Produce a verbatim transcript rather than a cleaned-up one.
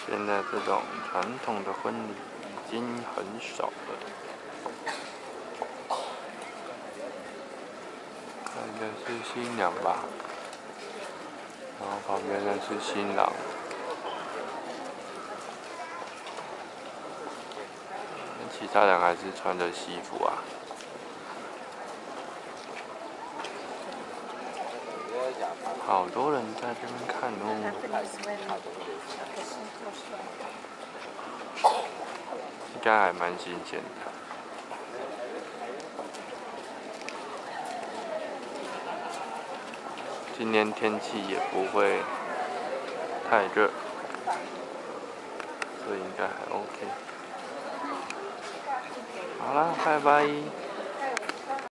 现在这种传统的婚礼已经很少了。看的是新娘吧，然后旁边的是新郎。其他人还是穿着西服啊。好多人在这边看哦。应该还蛮新鲜的。今天天气也不会太热，所以应该还 OK。好啦，拜拜。